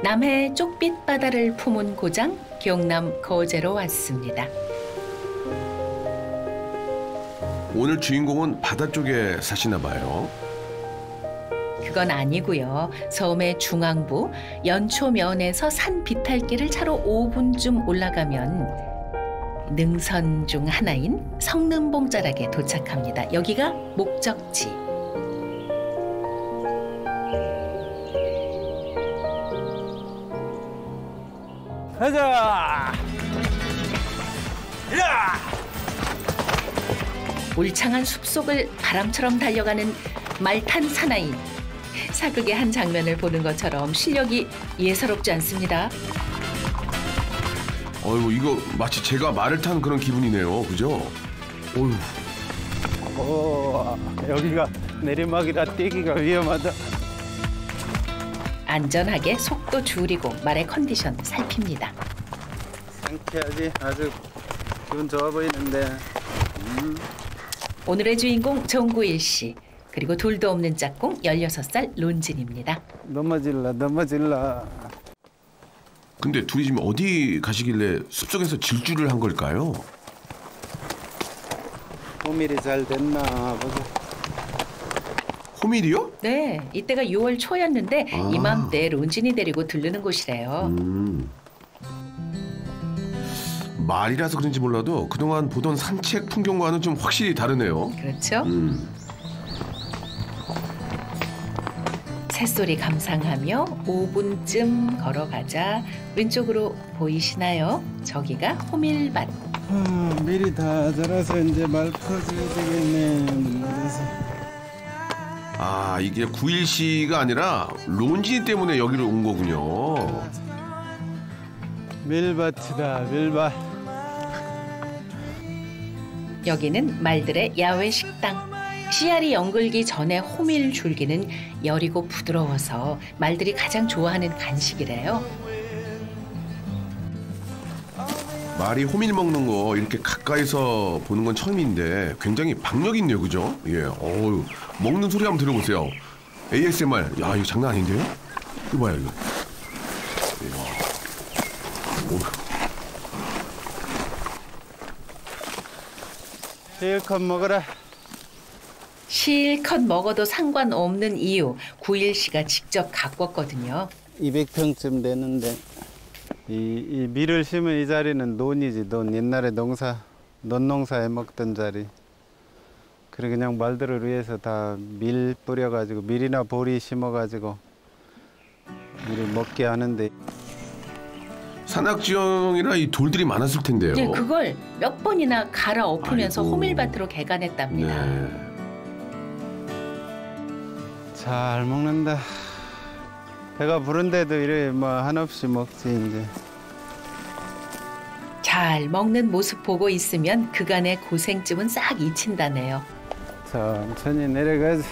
남해 쪽빛 바다를 품은 고장 경남 거제로 왔습니다. 오늘 주인공은 바다 쪽에 사시나 봐요. 그건 아니고요. 섬의 중앙부 연초면에서 산 비탈길을 차로 5분쯤 올라가면 능선 중 하나인 성능봉자락에 도착합니다. 여기가 목적지. 가자! 야! 울창한 숲속을 바람처럼 달려가는 말탄 사나이. 사극의 한 장면을 보는 것처럼 실력이 예사롭지 않습니다. 어이구, 이거 마치 제가 말을 탄 그런 기분이네요. 그죠? 어휴. 오, 여기가 내리막이라 뛰기가 위험하다. 안전하게 속도 줄이고 말의 컨디션 살핍니다. 상쾌하지? 아주 기분 좋아 보이는데. 오늘의 주인공 정구일 씨. 그리고 둘도 없는 짝꿍 16살 론진입니다. 넘어질라. 근데 둘이 지금 어디 가시길래 숲속에서 질주를 한 걸까요? 호밀이 잘 됐나 보자. 호밀이요? 네, 이때가 6월 초였는데 이맘때 론진이 데리고 들르는 곳이래요. 말이라서 그런지 몰라도 그동안 보던 산책 풍경과는 좀 확실히 다르네요. 그렇죠? 새소리 감상하며 5분쯤 걸어가자 왼쪽으로 보이시나요? 저기가 호밀밭. 밀이 다 자라서 이제 말 퍼줘야 되겠네. 아, 이게 구일 씨가 아니라 론진이 때문에 여기로 온 거군요. 밀밭이다, 밀밭. 여기는 말들의 야외 식당. 씨알이 연글기 전에 호밀 줄기는 여리고 부드러워서 말들이 가장 좋아하는 간식이래요. 말이 호밀 먹는 거 이렇게 가까이서 보는 건 처음인데 굉장히 박력 있네요, 그죠? 예, 어우, 먹는 소리 한번 들어보세요. ASMR, 야, 이거 장난 아닌데요? 이거 봐요, 이거. 실컷 먹어라. 실컷 먹어도 상관없는 이유. 구일 씨가 직접 가꿨거든요. 200평쯤 되는데 이 밀을 심은 이 자리는 논이지, 논. 옛날에 논농사에 먹던 자리. 그래 그냥 말들을 위해서 다 밀 뿌려가지고 밀이나 보리 심어가지고 밀을 먹게 하는데. 산악지형이라 이 돌들이 많았을 텐데요. 네, 그걸 몇 번이나 갈아 엎으면서 아이고. 호밀밭으로 개간했답니다. 네. 잘 먹는다. 배가 부른데도 이래 뭐 한없이 먹지 이제. 잘 먹는 모습 보고 있으면 그간의 고생쯤은 싹 잊힌다네요. 천천히 내려가지.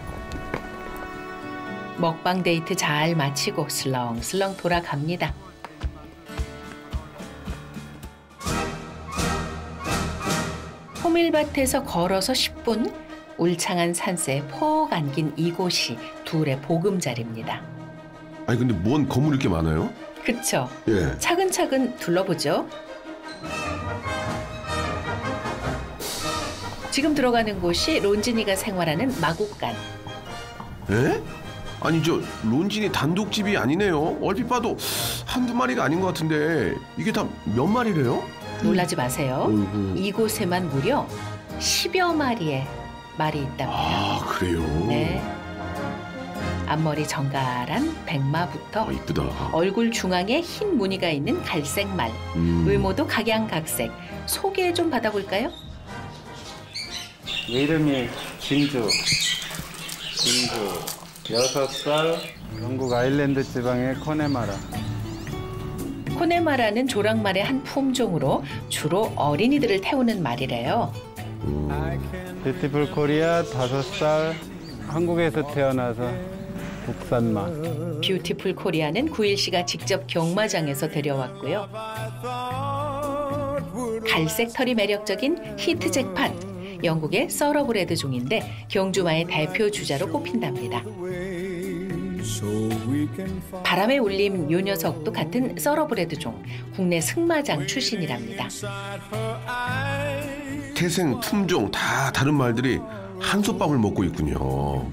먹방 데이트 잘 마치고 슬렁슬렁 돌아갑니다. 호밀밭에서 걸어서 10분, 울창한 산세에 폭 안긴 이곳이 둘의 보금자리입니다. 아니 근데 뭔 건물이 이렇게 많아요? 그쵸? 예. 차근차근 둘러보죠. 지금 들어가는 곳이 론진이가 생활하는 마곡간. 에? 아니 저 론진이 단독집이 아니네요. 얼핏 봐도 한두 마리가 아닌 것 같은데 이게 다 몇 마리래요? 놀라지 마세요. 어이구. 이곳에만 무려 10여 마리의 말이 있답니다. 아 그래요? 네. 앞머리 정갈한 백마부터 이쁘다. 얼굴 중앙에 흰 무늬가 있는 갈색말, 외모도 각양각색. 소개 좀 받아볼까요? 이름이 진주. 6살. 영국 아일랜드 지방의 코네마라. 코네마라는 조랑말의 한 품종으로 주로 어린이들을 태우는 말이래요. 뷰티풀 코리아 5살. 한국에서 태어나서 국산말. 뷰티풀 코리아는 구일 씨가 직접 경마장에서 데려왔고요. 갈색 털이 매력적인 히트잭팟. 영국의 서러브레드 종인데 경주마의 대표 주자로 꼽힌답니다. 바람에 울림 요 녀석도 같은 서러브레드종 국내 승마장 출신이랍니다. 태생, 품종 다 다른 말들이 한솥밥을 먹고 있군요.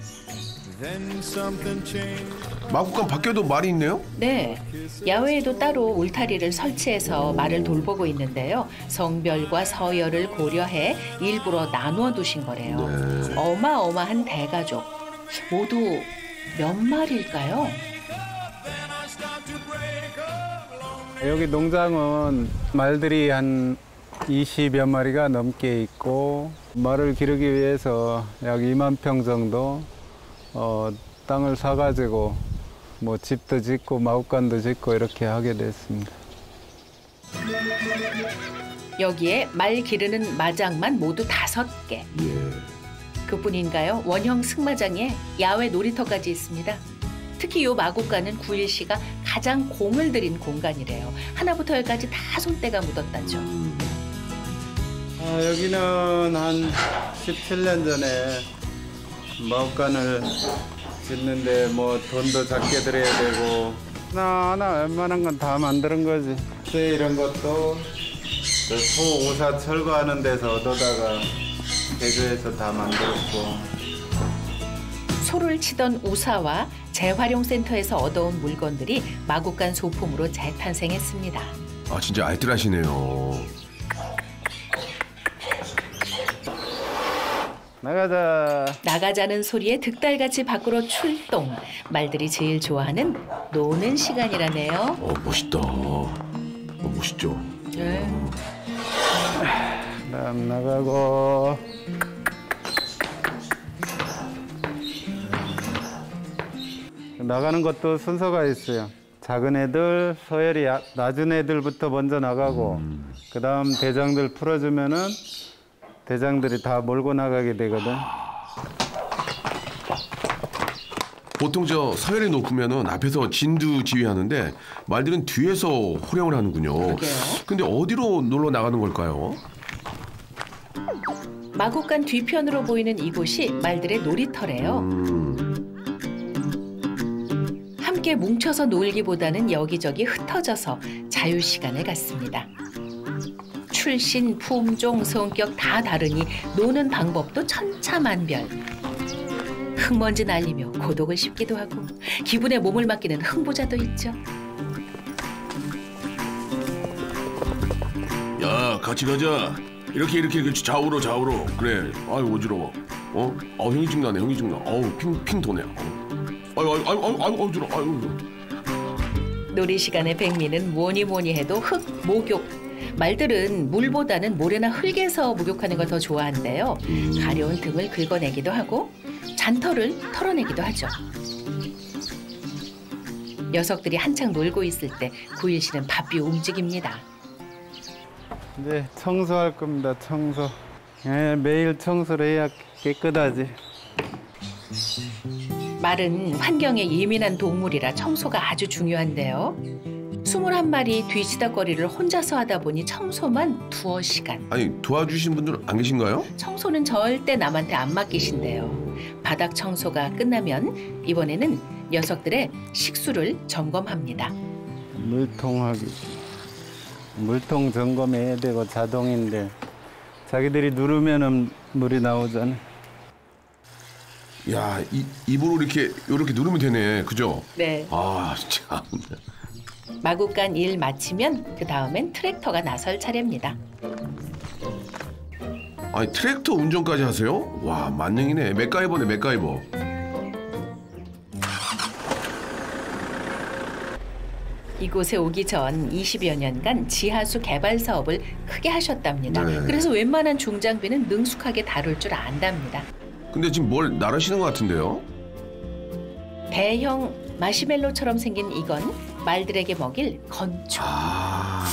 마구간 밖에도 말이 있네요? 네, 야외에도 따로 울타리를 설치해서 말을 돌보고 있는데요. 성별과 서열을 고려해 일부러 나누어 두신 거래요. 네. 어마어마한 대가족. 모두 몇 마리일까요? 여기 농장은 말들이 한 20여 마리가 넘게 있고 말을 기르기 위해서 약 2만 평 정도 땅을 사가지고 뭐 집도 짓고 마구간도 짓고 이렇게 하게 됐습니다. 여기에 말 기르는 마장만 모두 5개. 예. 그뿐인가요? 원형 승마장에 야외 놀이터까지 있습니다. 특히 요 마구간은 구일 씨가 가장 공을 들인 공간이래요. 하나부터 열까지 다 손때가 묻었다죠. 여기는 한 17년 전에 마구간을 짓는데 뭐 돈도 작게 들여야 되고 하나 웬만한 건 다 만드는 거지. 이런 것도 소 오사 철거하는 데서 얻어다가 개조해서 다 만들었고. 소를 치던 우사와 재활용센터에서 얻어온 물건들이 마구간 소품으로 재탄생했습니다. 아, 진짜 알뜰하시네요. 나가자. 나가자는 소리에 득달같이 밖으로 출동. 말들이 제일 좋아하는 노는 시간이라네요. 멋있다. 멋있죠? 네. 그다음 나가고. 나가는 것도 순서가 있어요. 작은 애들, 서열이 낮은 애들부터 먼저 나가고 그다음 대장들 풀어주면은 대장들이 다 몰고 나가게 되거든. 보통 저 서열이 높으면은 앞에서 진두지휘하는데 말들은 뒤에서 호령을 하는군요. 그러게요. 근데 어디로 놀러 나가는 걸까요? 마구간 뒤편으로 보이는 이곳이 말들의 놀이터래요. 함께 뭉쳐서 놀기보다는 여기저기 흩어져서 자유시간을 갖습니다. 출신, 품종, 성격 다 다르니 노는 방법도 천차만별. 흙먼지 날리며 고독을 씹기도 하고 기분에 몸을 맡기는 흥부자도 있죠. 야, 같이 가자. 이렇게 좌우로. 그래. 아유, 어지러워. 형이 나네. 어우, 핑 도네. 아유, 어지러워. 아유. 놀이 시간의 백미는 뭐니 해도 흙, 목욕. 말들은 물보다는 모래나 흙에서 목욕하는 걸 더 좋아한대요. 가려운 등을 긁어내기도 하고 잔털을 털어내기도 하죠. 녀석들이 한창 놀고 있을 때 구일 씨는 바삐 움직입니다. 이제 청소할 겁니다. 청소. 매일 청소를 해야 깨끗하지. 말은 환경에 예민한 동물이라 청소가 아주 중요한데요. 21마리 뒤치다거리를 혼자서 하다 보니 청소만 2시간. 아니, 도와주신 분들 안 계신가요? 청소는 절대 남한테 안 맡기신대요. 바닥 청소가 끝나면 이번에는 녀석들의 식수를 점검합니다. 물통하기. 물통 점검해야 되고 자동인데 자기들이 누르면은 물이 나오잖아. 야, 입으로 이렇게 누르면 되네. 그죠? 네. 아, 참. 마구간 일 마치면 그 다음엔 트랙터가 나설 차례입니다. 아니, 트랙터 운전까지 하세요? 와, 만능이네. 맥가이버네. 이곳에 오기 전 20여 년간 지하수 개발 사업을 크게 하셨답니다. 네. 그래서 웬만한 중장비는 능숙하게 다룰 줄 안답니다. 근데 지금 뭘 나르시는 것 같은데요? 대형 마시멜로처럼 생긴 이건 말들에게 먹일 건초. 아,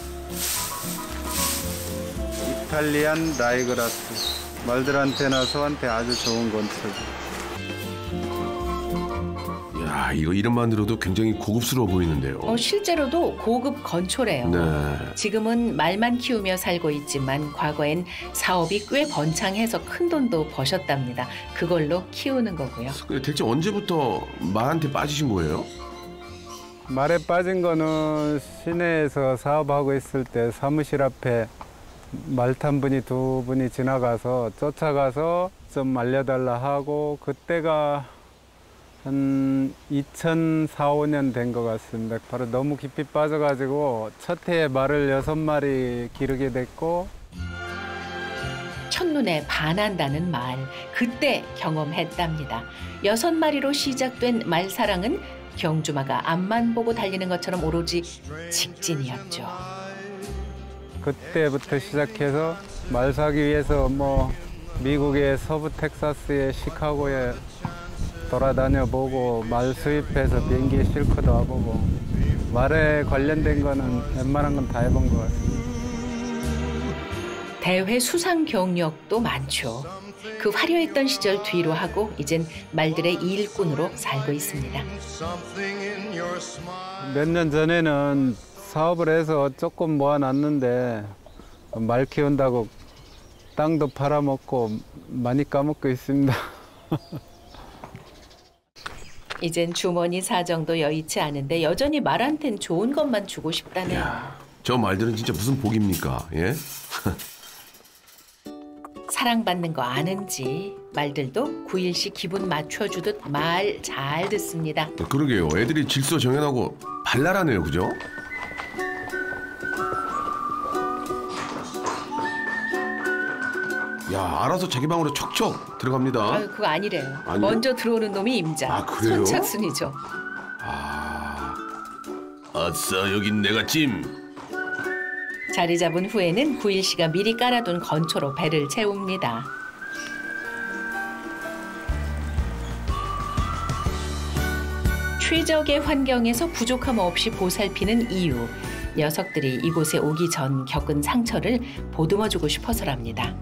이탈리안 라이그라스. 말들한테나 소한테 아주 좋은 건초죠. 야, 야, 이거 이름만 들어도 굉장히 고급스러워 보이는데요. 실제로도 고급 건초래요. 네. 지금은 말만 키우며 살고 있지만 과거엔 사업이 꽤 번창해서 큰 돈도 버셨답니다. 그걸로 키우는 거고요. 근데 대체 언제부터 말한테 빠지신 거예요? 말에 빠진 거는 시내에서 사업하고 있을 때 사무실 앞에 말 탄 분이 두 분이 지나가서 쫓아가서 좀 알려달라 하고, 그때가 한 2004, 5년 된 것 같습니다. 바로 너무 깊이 빠져가지고 첫 해에 말을 6마리 기르게 됐고, 첫눈에 반한다는 말, 그때 경험했답니다. 6마리로 시작된 말사랑은 경주마가 앞만 보고 달리는 것처럼 오로지 직진이었죠. 그때부터 시작해서 말 사기 위해서 미국의 서부 텍사스의 시카고에 돌아다녀 보고, 말 수입해서 비행기 싣고도 와보고, 말에 관련된 거는 웬만한 건 다 해본 것 같습니다. 대회 수상 경력도 많죠. 그 화려했던 시절 뒤로 하고 이젠 말들의 일꾼으로 살고 있습니다. 몇 년 전에는 사업을 해서 조금 모아놨는데 말 키운다고 땅도 팔아먹고 많이 까먹고 있습니다. 이젠 주머니 사정도 여의치 않은데 여전히 말한텐 좋은 것만 주고 싶다네요. 야, 저 말들은 진짜 무슨 복입니까? 예? 사랑받는 거 아는지 말들도 9일씩 기분 맞춰주듯 말 잘 듣습니다. 그러게요. 애들이 질서 정연하고 발랄하네요. 그죠? 야, 알아서 자기 방으로 척척 들어갑니다. 아유, 그거 아니래요. 아니요? 먼저 들어오는 놈이 임자. 아, 그래요? 선착순이죠. 아싸, 여긴 내가 찜. 자리 잡은 후에는 9일 씨가 미리 깔아둔 건초로 배를 채웁니다. 최적의 환경에서 부족함 없이 보살피는 이유. 녀석들이 이곳에 오기 전 겪은 상처를 보듬어주고 싶어서랍니다.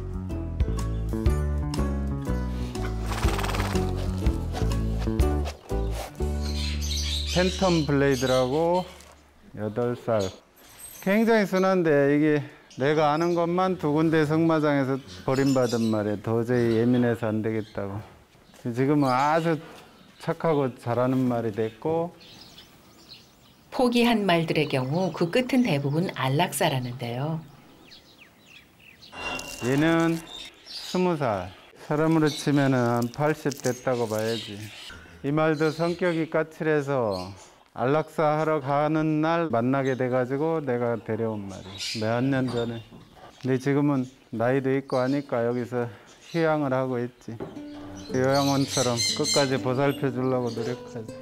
팬텀 블레이드라고 8살. 굉장히 순한데 이게 내가 아는 것만 2군데 성마장에서 버림받은 말에 도저히 예민해서 안 되겠다고. 지금은 아주 착하고 잘하는 말이 됐고. 포기한 말들의 경우 그 끝은 대부분 안락사라는데요. 얘는 20살. 사람으로 치면 한 80 됐다고 봐야지. 이 말도 성격이 까칠해서 안락사 하러 가는 날 만나게 돼가지고 내가 데려온 말이 몇 년 전에. 근데 지금은 나이도 있고 하니까 여기서 휴양을 하고 있지. 요양원처럼 끝까지 보살펴 주려고 노력하지.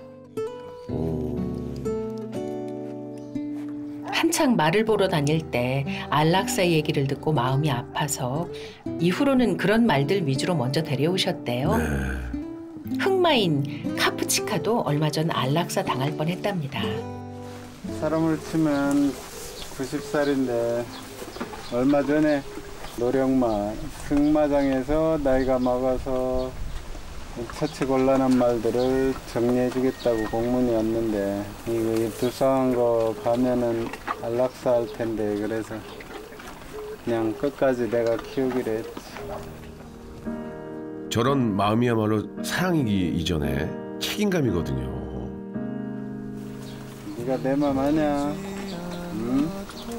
한창 말을 보러 다닐 때 안락사 얘기를 듣고 마음이 아파서 이후로는 그런 말들 위주로 먼저 데려오셨대요. 흑마인 카프치카도 얼마 전 안락사 당할 뻔했답니다. 사람을 치면 90살인데 얼마 전에 노령마 승마장에서 나이가 먹어서 처치곤란한 말들을 정리해 주겠다고 공문이 왔는데 이거 불쌍한 거 가면은 안락사 할 텐데 그래서 그냥 끝까지 내가 키우기로 했지. 저런 마음이야말로 사랑이기 이전에 책임감이거든요. 네가 내 맘 아냐? 응?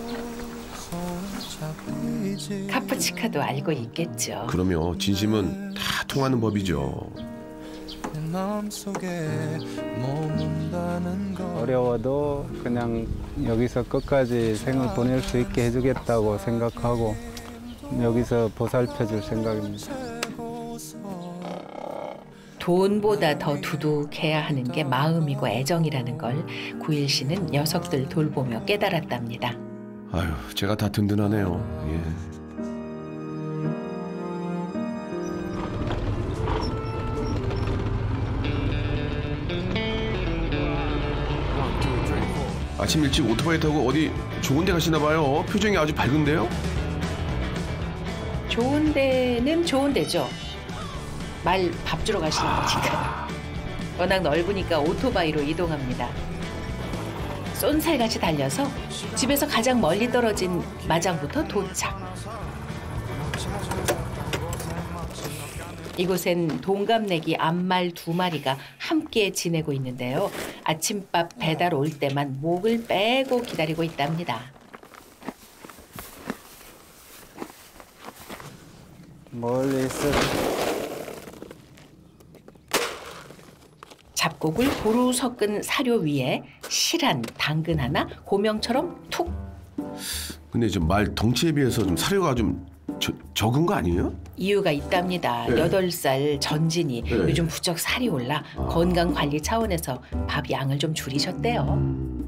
카프치카도 알고 있겠죠. 그러며 진심은 다 통하는 법이죠. 어려워도 그냥 여기서 끝까지 생을 보낼 수 있게 해주겠다고 생각하고 여기서 보살펴 줄 생각입니다. 돈보다 더 두둑해야 하는 게 마음이고 애정이라는 걸 9일 씨는 녀석들 돌보며 깨달았답니다. 아유, 제가 다 든든하네요. 예. 아침 일찍 오토바이 타고 어디 좋은 데 가시나 봐요. 표정이 아주 밝은데요? 좋은 데는 좋은 데죠. 말 밥 주러 가시는 거니까. 워낙 넓으니까 오토바이로 이동합니다. 쏜살같이 달려서 집에서 가장 멀리 떨어진 마장부터 도착. 이곳엔 동갑내기 암말 2마리가 함께 지내고 있는데요. 아침밥 배달 올 때만 목을 빼고 기다리고 있답니다. 멀리 있어. 잡곡을 고루 섞은 사료 위에 실한 당근 하나 고명처럼 툭. 근데 좀 말 덩치에 비해서 좀 사료가 좀 적은 거 아니에요? 이유가 있답니다. 네. 8살 전진이 네. 요즘 부쩍 살이 올라 건강 관리 차원에서 밥 양을 좀 줄이셨대요.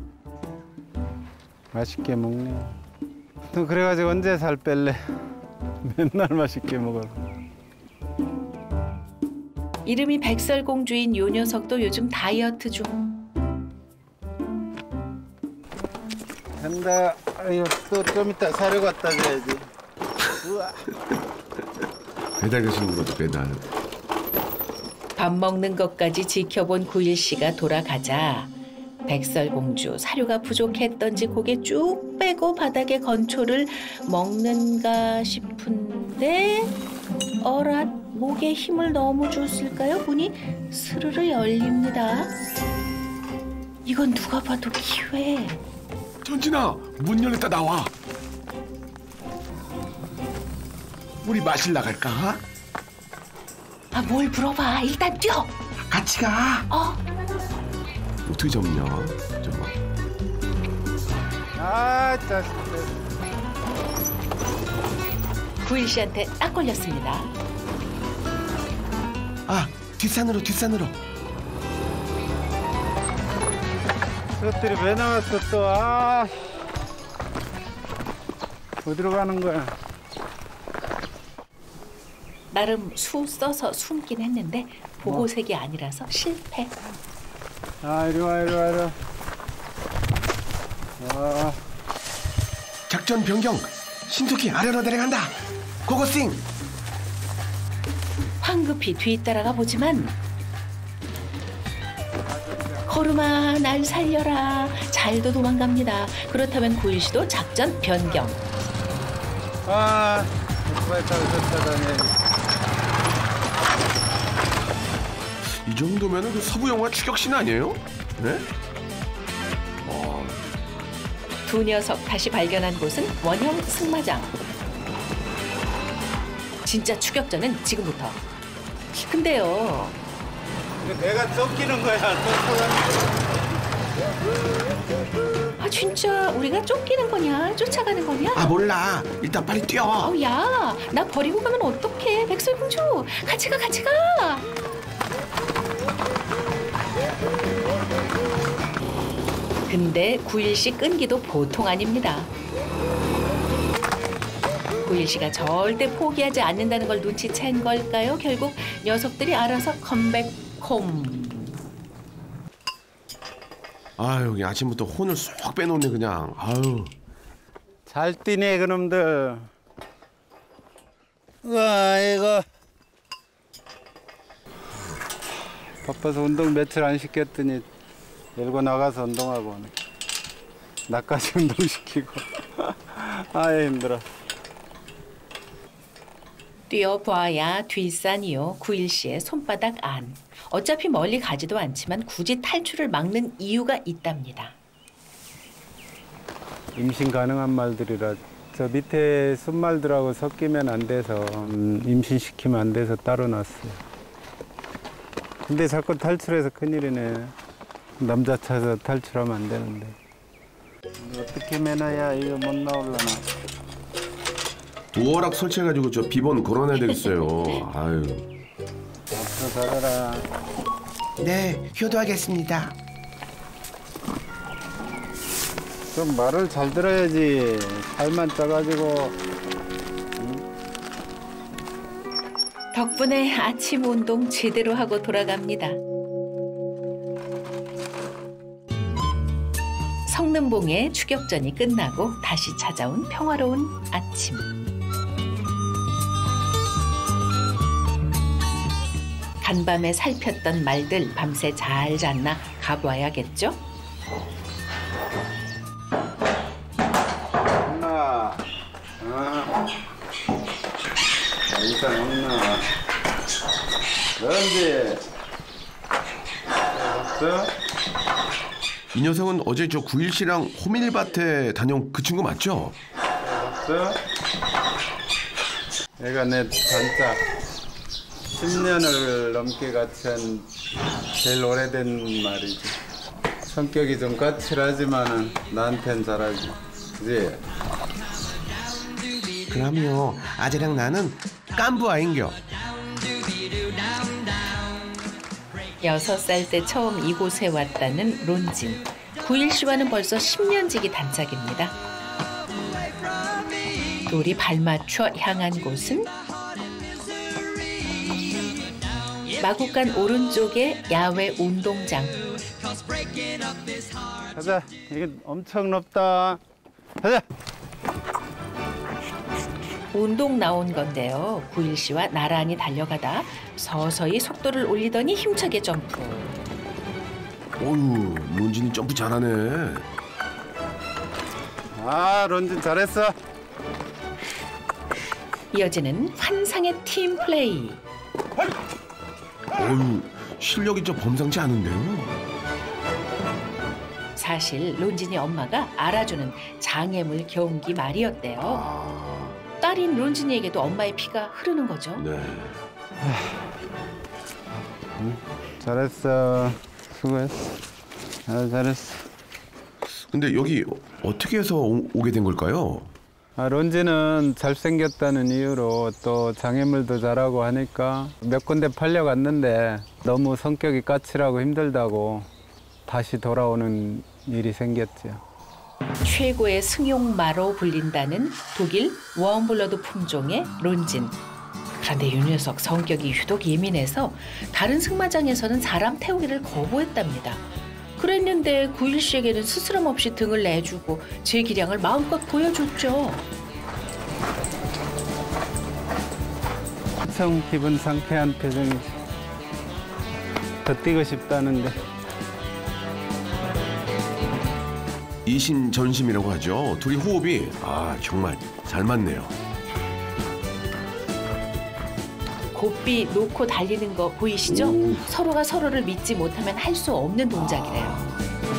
맛있게 먹네. 또 그래가지고 언제 살 뺄래? 맨날 맛있게 먹어. 이름이 백설공주인 요 녀석도 요즘 다이어트 중. 간다. 아유, 또 좀 이따 사료 갖다 줘야지. 우와. 배달 가시는 것도 배달. 밥 먹는 것까지 지켜본 구일 씨가 돌아가자 백설공주 사료가 부족했던지 고개 쭉 빼고 바닥에 건초를 먹는가 싶은데 어라 목에 힘을 너무 줬을까요? 문이 스르르 열립니다. 이건 누가 봐도 기회. 전진아, 문 열렸다 나와. 우리 마실 나갈까? 아, 뭘 물어봐. 일단 뛰어. 같이 가. 어. 어떻게 잡냐? 잠깐만. 아, 짜증나. 구일 씨한테 딱 걸렸습니다. 아, 뒷산으로. 저것들이 왜 나왔어 또? 아, 어디로 가는 거야? 나름 수 써서 숨긴 했는데 보호색이 아니라서 실패. 아, 이리 와. 아, 작전 변경. 신속히 아래로 내려간다. 고고싱. 황급히 뒤따라가 보지만 거름아 날 살려라. 잘도 도망갑니다. 그렇다면 구일 씨도 작전 변경. 아, 오토바이 타고 쫓아다녀야지. 이 정도면은 그 서부 영화 추격신 아니에요? 네? 두 녀석 다시 발견한 곳은 원형 승마장. 진짜 추격전은 지금부터. 근데요. 내가 쫓기는 거야. 아 진짜 우리가 쫓기는 거냐? 쫓아가는 거냐? 아 몰라. 일단 빨리 뛰어. 아우 야, 나 버리고 가면 어떡해? 백설공주, 같이 가. 근데 구일 씨 끈기도 보통 아닙니다. 구일 씨가 절대 포기하지 않는다는 걸 눈치챈 걸까요? 결국 녀석들이 알아서 컴백홈. 아유, 여기 아침부터 혼을 쏙 빼놓네 그냥. 아유. 잘 뛰네 그놈들. 우와, 이거 바빠서 운동 며칠 안 시켰더니 열고 나가서 운동하고 오네. 나까지 운동시키고. 아유, 힘들어. 뛰어봐야 뒷산이요. 구일 씨의 손바닥 안. 어차피 멀리 가지도 않지만 굳이 탈출을 막는 이유가 있답니다. 임신 가능한 말들이라 저 밑에 순말들하고 섞이면 안 돼서 임신시키면 안 돼서 따로 놨어요. 근데 자꾸 탈출해서 큰일이네. 남자 찾아 탈출하면 안 되는데. 어떻게 매놔야 이거 못 나올라나. 도어락 설치해가지고 저 비번 걸어놔야 되겠어요. 아유. 앞으로 살아라. 네, 효도하겠습니다. 좀 말을 잘 들어야지. 살만 쪄가지고. 덕분에 아침 운동 제대로 하고 돌아갑니다. 성능봉의 추격전이 끝나고 다시 찾아온 평화로운 아침. 간밤에 살폈던 말들 밤새 잘 잤나 가봐야겠죠? 엄마, 이상 없나? 런지, 없어? 이 녀석은 어제 저 구일 씨랑 호밀밭에 다녀온 그 친구 맞죠? 없어? 얘가 내 단짝. 10년을 넘게 같이 한 제일 오래된 말이지. 성격이 좀 까칠하지만은 나한텐 잘하지. 그지? 그럼요. 아재랑 나는 깐부아인겨. 6살 때 처음 이곳에 왔다는 론진. 구일 씨와는 벌써 10년지기 단짝입니다. 둘이 발맞춰 향한 곳은 마구간 오른쪽의 야외 운동장. 가자. 이게 엄청 높다. 가자. 운동 나온 건데요. 구일 씨와 나란히 달려가다 서서히 속도를 올리더니 힘차게 점프. 어유, 론진이 점프 잘하네. 아, 런진 잘했어. 이어지는 환상의 팀 플레이. 어유, 실력이 좀 범상치 않은데요. 사실 론진이 엄마가 알아주는 장애물 경기 말이었대요. 아, 딸인 론진이에게도 엄마의 피가 흐르는 거죠. 네. 잘했어. 수고했어. 잘했어. 근데 여기 어떻게 해서 오게 된 걸까요? 아, 론지는 잘생겼다는 이유로 또 장애물도 잘하고 하니까 몇 군데 팔려갔는데 너무 성격이 까칠하고 힘들다고 다시 돌아오는 일이 생겼죠. 최고의 승용마로 불린다는 독일 웜블러드 품종의 론진. 그런데 이 녀석 성격이 유독 예민해서 다른 승마장에서는 사람 태우기를 거부했답니다. 그랬는데 구일 씨에게는 스스럼 없이 등을 내주고 제 기량을 마음껏 보여줬죠. 엄청 기분 상쾌한 표정이지. 더 뛰고 싶다는데. 이심전심이라고 하죠. 둘이 호흡이 정말 잘 맞네요. 고삐 놓고 달리는 거 보이시죠? 오. 서로가 서로를 믿지 못하면 할 수 없는 동작이래요.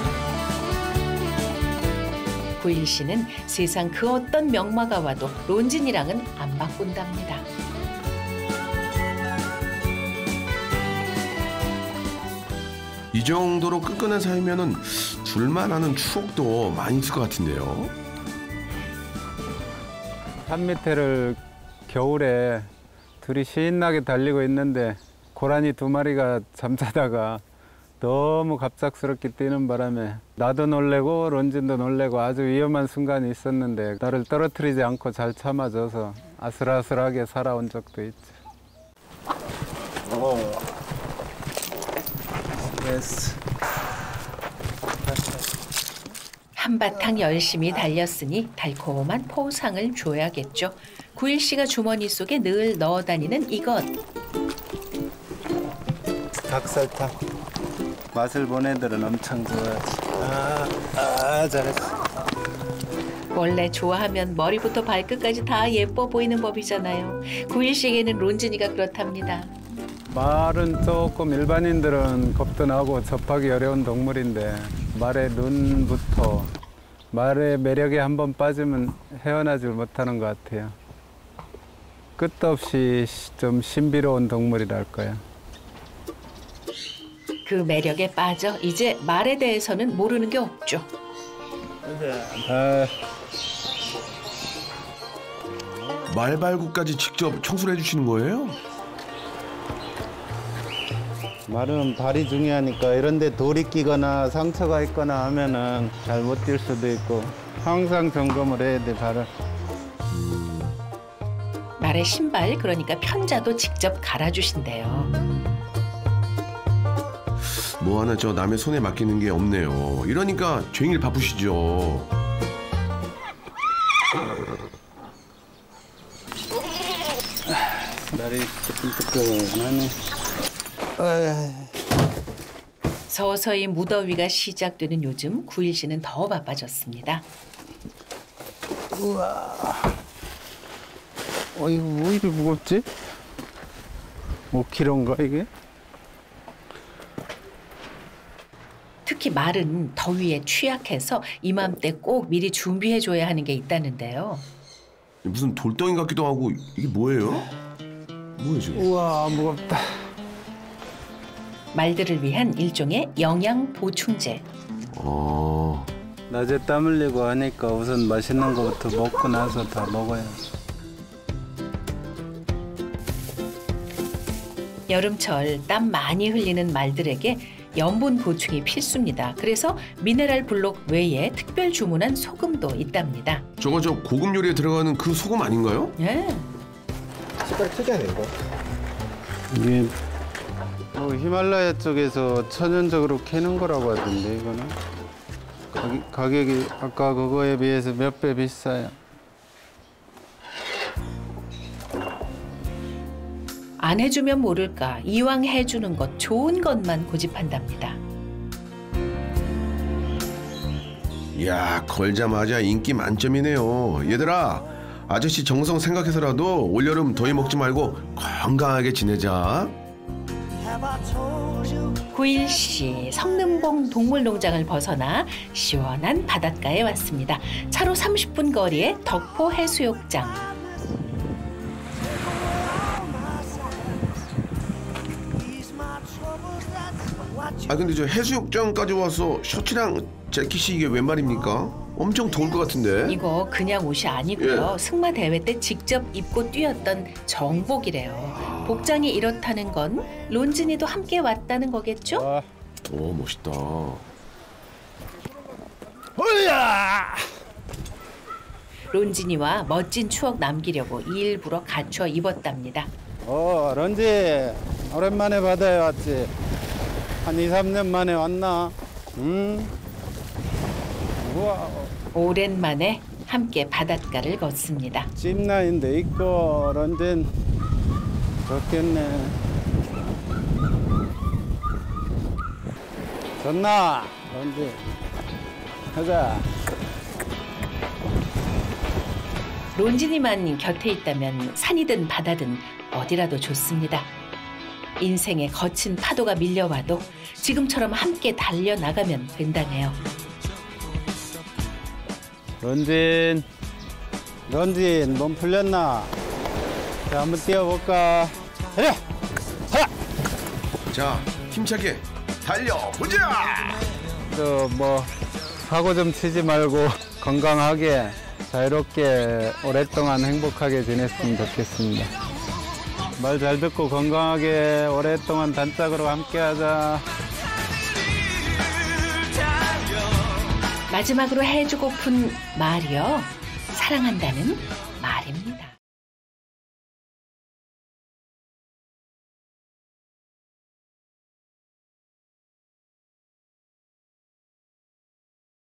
구일 씨는 세상 그 어떤 명마가 와도 론진이랑은 안 바꾼답니다. 이 정도로 끈끈한 사이면은 둘만 아는 추억도 많이 있을 것 같은데요. 산 밑에를 겨울에 둘이 신나게 달리고 있는데 고라니 2마리가 잠자다가 너무 갑작스럽게 뛰는 바람에 나도 놀래고 론진도 놀래고 아주 위험한 순간이 있었는데 나를 떨어뜨리지 않고 잘 참아줘서 아슬아슬하게 살아온 적도 있죠. 됐어. 한바탕 열심히 달렸으니 달콤한 포상을 줘야겠죠. 구일 씨가 주머니 속에 늘 넣어 다니는 이것. 닭살탕. 맛을 본 애들은 엄청 좋아하지. 잘했어. 원래 좋아하면 머리부터 발끝까지 다 예뻐 보이는 법이잖아요. 구일 씨에게는 론진이가 그렇답니다. 말은 조금 일반인들은 겁도 나고 접하기 어려운 동물인데 말의 눈부터 말의 매력에 한번 빠지면 헤어나질 못하는 것 같아요. 끝도 없이 좀 신비로운 동물이랄까요. 그 매력에 빠져 이제 말에 대해서는 모르는 게 없죠. 말발굽까지 직접 청소를 해주시는 거예요? 말은 발이 중요하니까 이런 데 돌이 끼거나 상처가 있거나 하면은 잘 못 뛸 수도 있고 항상 점검을 해야 돼, 발을. 말의 신발, 그러니까 편자도 직접 갈아주신대요. 뭐 하나 저 남의 손에 맡기는 게 없네요. 이러니까 종일 바쁘시죠. 날이 뜨끈뜨끈하네. 서서히 무더위가 시작되는 요즘 구일 씨는 더 바빠졌습니다. 우와. 이거 왜 이렇게 무겁지? 5kg인가 이게? 특히 말은 더위에 취약해서 이맘때 꼭 미리 준비해줘야 하는 게 있다는데요. 무슨 돌덩이 같기도 하고 이게 뭐예요? 뭐예요 지금? 우와 무겁다. 말들을 위한 일종의 영양 보충제. 낮에 땀 흘리고 하니까 우선 맛있는 거부터 먹고 나서 다 먹어야. 여름철 땀 많이 흘리는 말들에게 염분 보충이 필수입니다. 그래서 미네랄 블록 외에 특별 주문한 소금도 있답니다. 저거 저 고급 요리에 들어가는 그 소금 아닌가요? 예. 색깔 특이하네 이거. 이게 히말라야 쪽에서 천연적으로 캐는 거라고 하던데 이거는 가격이 아까 그거에 비해서 몇 배 비싸요. 안 해주면 모를까 이왕 해주는 것 좋은 것만 고집한답니다. 이야 걸자마자 인기 만점이네요. 얘들아 아저씨 정성 생각해서라도 올여름 더위 먹지 말고 건강하게 지내자. 구일 씨 성능봉 동물농장을 벗어나 시원한 바닷가에 왔습니다. 차로 30분 거리의 덕포 해수욕장. 아 근데 저 해수욕장까지 와서 셔츠랑 재킷이 이게 웬 말입니까? 엄청 더울 것 같은데. 이거 그냥 옷이 아니고요. 예. 승마 대회 때 직접 입고 뛰었던 정복이래요. 복장이 이렇다는 건 론진이도 함께 왔다는 거겠죠? 오 멋있다. 홀야! 론진이와 멋진 추억 남기려고 일부러 갖춰 입었답니다. 런지 오랜만에 바다에 왔지. 한 2, 3년 만에 왔나? 우와. 오랜만에 함께 바닷가를 걷습니다. 찜라인데 있고 런진 좋겠네. 좋나? 런지 가자. 론진이만 곁에 있다면 산이든 바다든 어디라도 좋습니다. 인생의 거친 파도가 밀려와도 지금처럼 함께 달려나가면 된다네요. 런진 몸 풀렸나? 자, 한번 뛰어볼까? 그래! 자 힘차게 달려보자. 사고 좀 치지 말고 건강하게 자유롭게 오랫동안 행복하게 지냈으면 좋겠습니다. 말 잘 듣고 건강하게 오랫동안 단짝으로 함께하자. 마지막으로 해주고픈 말이요. 사랑한다는 말입니다.